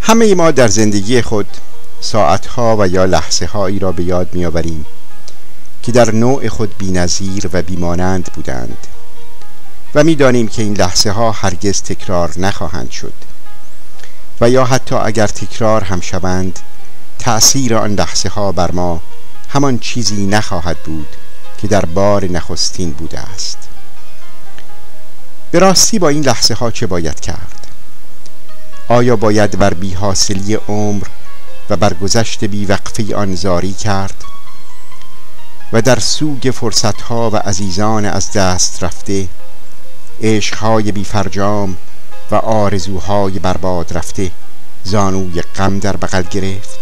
همه ما در زندگی خود ساعتها و یا لحظه هایی را به یاد می آوریم که در نوع خود بی‌نظیر و بیمانند بودند و می دانیم که این لحظه ها هرگز تکرار نخواهند شد و یا حتی اگر تکرار هم شوند تأثیر آن لحظه ها بر ما همان چیزی نخواهد بود که در بار نخستین بوده است. به راستی با این لحظه ها چه باید کرد؟ آیا باید بر بی‌حاصلی عمر و بر گذشت بی‌وقفه آن زاری کرد و در سوگ فرصتها و عزیزان از دست رفته، عشقهای بی‌فرجام و آرزوهای برباد رفته زانوی غم در بغل گرفت؟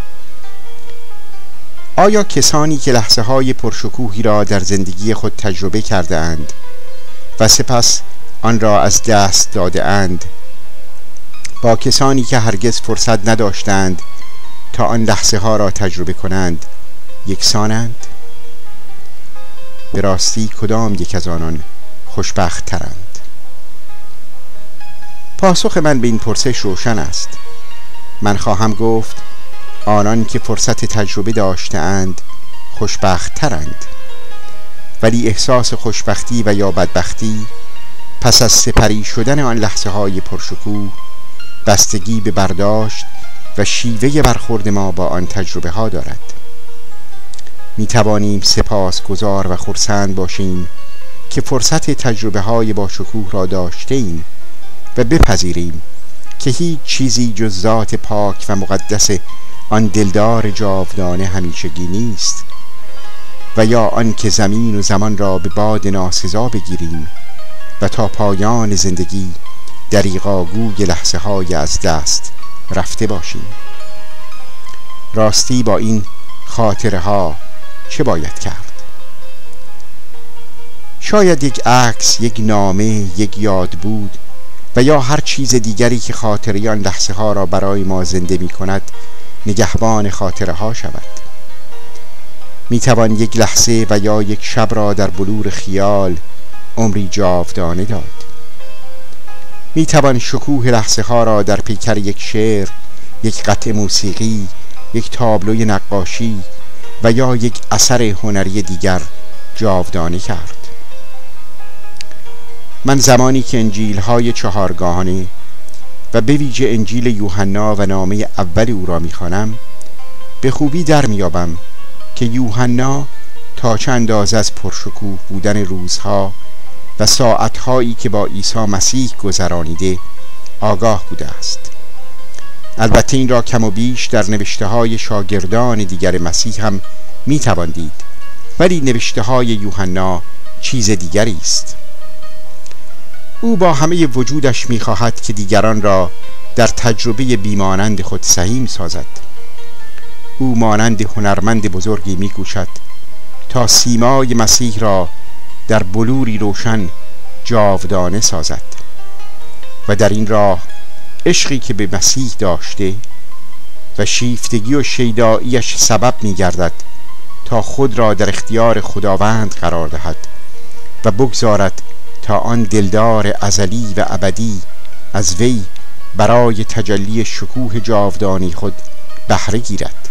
آیا کسانی که لحظه های پرشکوهی را در زندگی خود تجربه کرده اند و سپس آن را از دست داده اند با کسانی که هرگز فرصت نداشتند تا آن لحظه ها را تجربه کنند یکسانند؟ به راستی کدام یک از آنان خوشبخت ترند؟ پاسخ من به این پرسش روشن است. من خواهم گفت آنان که فرصت تجربه داشته‌اند خوشبخت ترند، ولی احساس خوشبختی و یا بدبختی پس از سپری شدن آن لحظه های پرشکوه بستگی به برداشت و شیوه برخورد ما با آن تجربه ها دارد. می توانیم سپاسگزار و خرسند باشیم که فرصت تجربه های با شکوه را داشته ایم و بپذیریم که هیچ چیزی جز ذات پاک و مقدس آن دلدار جاودانه همیشگی نیست، و یا آن که زمین و زمان را به باد ناسزا بگیریم و تا پایان زندگی دریغاگوی لحظه های از دست رفته باشیم. راستی با این خاطره ها چه باید کرد؟ شاید یک عکس، یک نامه، یک یادبود و یا هر چیز دیگری که خاطره آن لحظه ها را برای ما زنده می کند نگهبان خاطره ها شود. می توان یک لحظه و یا یک شب را در بلور خیال عمری جاودانه داد. می توان شکوه لحظه ها را در پیکر یک شعر، یک قطعه موسیقی، یک تابلوی نقاشی و یا یک اثر هنری دیگر جاودانه کرد. من زمانی که انجیل‌های چهارگاهانه و به ویژه انجیل یوحنا و نامه اول او را می‌خوانم به خوبی در می‌یابم که یوحنا تا چه اندازه از پرشکوه بودن روزها و ساعتهایی که با عیسی مسیح گذرانیده آگاه بوده است. البته این را کم و بیش در نوشته‌های شاگردان دیگر مسیح هم می‌توان دید، ولی نوشته‌های یوحنا چیز دیگری است. او با همه وجودش می‌خواهد که دیگران را در تجربه بیمانند خود سهیم سازد. او مانند هنرمند بزرگی می‌کوشد تا سیمای مسیح را در بلوری روشن جاودانه سازد و در این راه عشقی که به مسیح داشته و شیفتگی و شیداییش سبب می‌گردد تا خود را در اختیار خداوند قرار دهد و بگذارد تا آن دلدار ازلی و ابدی از وی برای تجلی شکوه جاودانی خود بهره گیرد.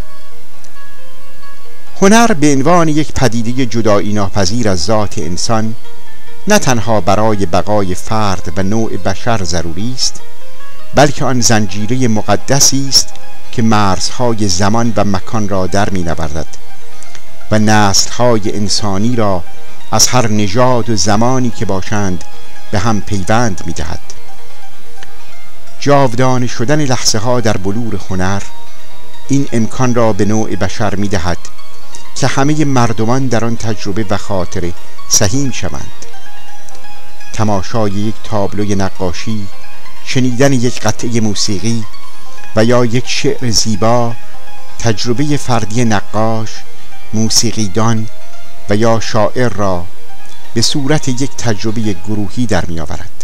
هنر به عنوان یک پدیده جدایی ناپذیر از ذات انسان نه تنها برای بقای فرد و نوع بشر ضروری است، بلکه آن زنجیره مقدسی است که مرزهای زمان و مکان را در می‌نوردد و نسل‌های انسانی را از هر نژاد و زمانی که باشند به هم پیوند می‌دهد. جاودانه شدن لحظه ها در بلور هنر این امکان را به نوع بشر می‌دهد که همه مردمان در آن تجربه و خاطره سهیم شوند. تماشای یک تابلوی نقاشی، شنیدن یک قطعه موسیقی و یا یک شعر زیبا تجربه فردی نقاش، موسیقیدان و یا شاعر را به صورت یک تجربه گروهی در می آورد.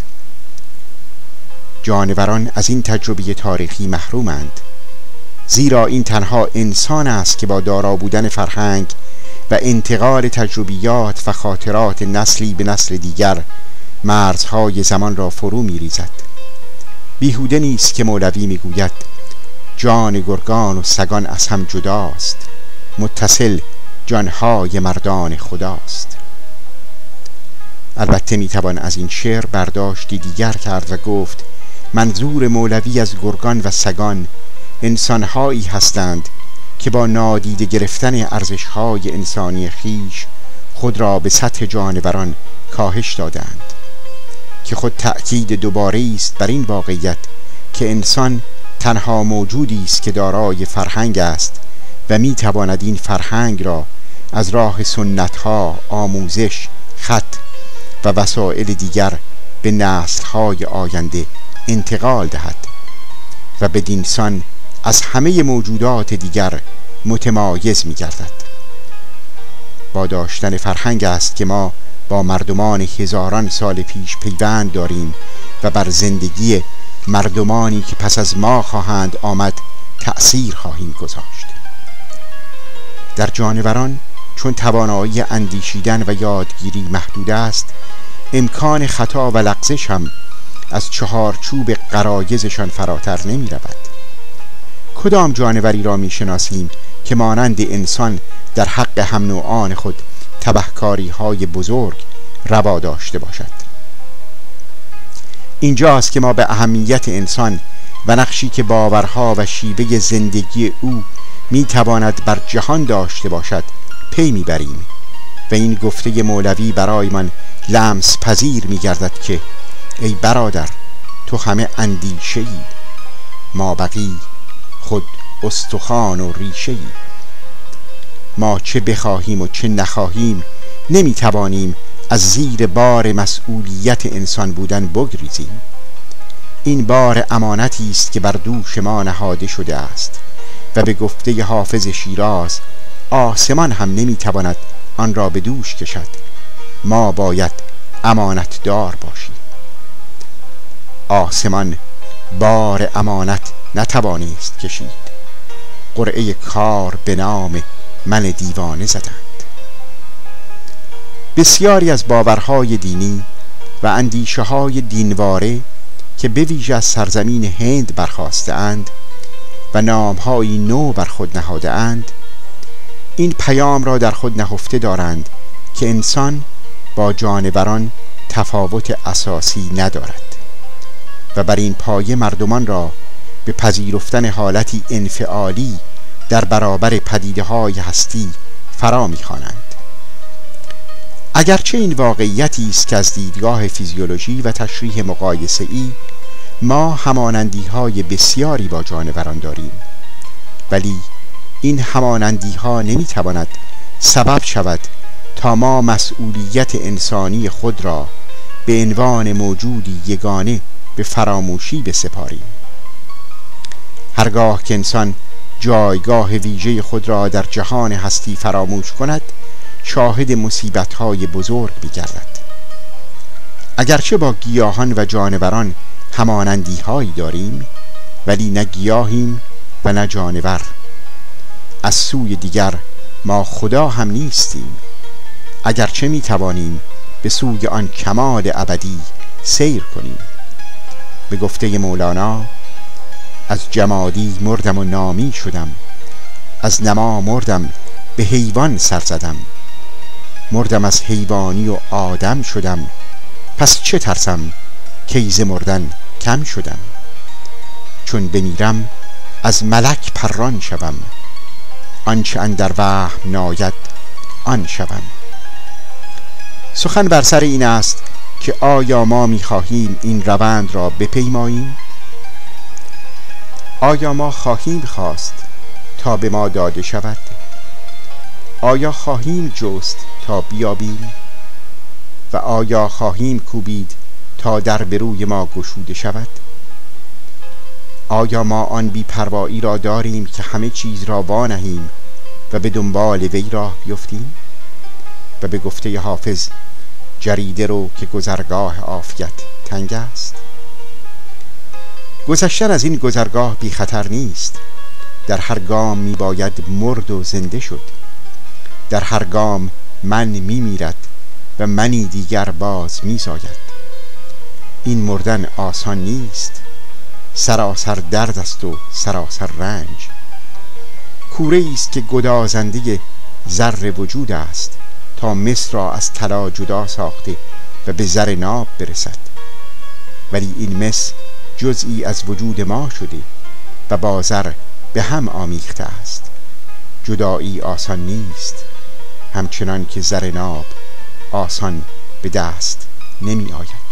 جانوران از این تجربه تاریخی محرومند، زیرا این تنها انسان است که با دارا بودن فرهنگ و انتقال تجربیات و خاطرات نسلی به نسل دیگر مرزهای زمان را فرو می ریزد. بیهوده نیست که مولوی میگوید جان گرگان و سگان از هم جداست، متصل جانهای مردان خداست. البته میتوان از این شعر برداشتی دیگر کرد و گفت منظور مولوی از گرگان و سگان انسانهایی هستند که با نادیده گرفتن ارزشهای انسانی خویش خود را به سطح جانوران کاهش دادند، که خود تأکید دوباره است بر این واقعیت که انسان تنها موجودی است که دارای فرهنگ است و میتواند این فرهنگ را از راه سنتها، آموزش، خط و وسایل دیگر به نسل‌های آینده انتقال دهد و بدین سان از همه موجودات دیگر متمایز می‌گردد. با داشتن فرهنگ است که ما با مردمان هزاران سال پیش پیوند داریم و بر زندگی مردمانی که پس از ما خواهند آمد تأثیر خواهیم گذاشت. در جانوران چون توانایی اندیشیدن و یادگیری محدود است، امکان خطا و لغزش هم از چهارچوب غرایزشان فراتر نمی رود. کدام جانوری را می شناسیم که مانند انسان در حق هم نوعان خود تبهکاری های بزرگ روا داشته باشد؟ اینجاست که ما به اهمیت انسان و نقشی که باورها و شیوه زندگی او می تواند بر جهان داشته باشد پی می بریم و این گفته مولوی برای من لمس پذیر می گردد که ای برادر، تو همه اندیشه ای، ما بقی خود استخوان و ریشه ای. ما چه بخواهیم و چه نخواهیم نمی توانیم از زیر بار مسئولیت انسان بودن بگریزیم. این بار امانتی است که بر دوش ما نهاده شده است و به گفته حافظ شیراز آسمان هم نمی تواند آن را به دوش کشد. ما باید امانت دار باشیم. آسمان بار امانت نتوانست کشید، قرعه کار به نام من دیوانه زدند. بسیاری از باورهای دینی و اندیشه های دینواره که به ویژه از سرزمین هند برخاسته اند و نامهایی نو بر خود نهاده اند، این پیام را در خود نهفته دارند که انسان با جانوران تفاوت اساسی ندارد و بر این پایه مردمان را به پذیرفتن حالتی انفعالی در برابر پدیده‌های هستی فرا می‌خوانند. اگرچه این واقعیتی است که از دیدگاه فیزیولوژی و تشریح مقایسه‌ای ما همانندی‌های بسیاری با جانوران داریم، ولی این همانندی‌ها نمی‌تواند سبب شود تا ما مسئولیت انسانی خود را به عنوان موجودی یگانه به فراموشی بسپاریم. هرگاه که انسان جایگاه ویژه خود را در جهان هستی فراموش کند، شاهد مصیبت‌های بزرگ می‌گردد. اگرچه با گیاهان و جانوران همانندی‌هایی داریم، ولی نه گیاهیم و نه جانور. از سوی دیگر ما خدا هم نیستیم، اگرچه می‌توانیم به سوی آن کمال ابدی سیر کنیم. به گفته مولانا از جمادی مردم و نامی شدم، از نما مردم به حیوان سر زدم، مردم از حیوانی و آدم شدم، پس چه ترسم کی ز مردن کم شدم. چون بمیرم از ملک پران شوم، آنچه اندر وهم ناید آن شوم. سخن بر سر این است که آیا ما می‌خواهیم این روند را بپیماییم؟ آیا ما خواهیم خواست تا به ما داده شود؟ آیا خواهیم جست تا بیابیم؟ و آیا خواهیم کوبید تا در به روی ما گشوده شود؟ آیا ما آن بی‌پروایی را داریم که همه چیز را وانهیم و به دنبال وی راه بیفتیم؟ و به گفته حافظ جریده رو که گذرگاه عافیت تنگ است. گذشتن از این گذرگاه بی خطر نیست. در هر گام می باید مرد و زنده شد. در هر گام من می میرد و منی دیگر باز می زاید. این مردن آسان نیست، سراسر درد است و سراسر رنج. کوره است که گدازنده زر وجود است، تا مس را از طلا جدا ساخته و به زر ناب برسد. ولی این مس جزئی از وجود ما شده و با زر به هم آمیخته است. جدایی آسان نیست، همچنان که زر ناب آسان به دست نمی آید.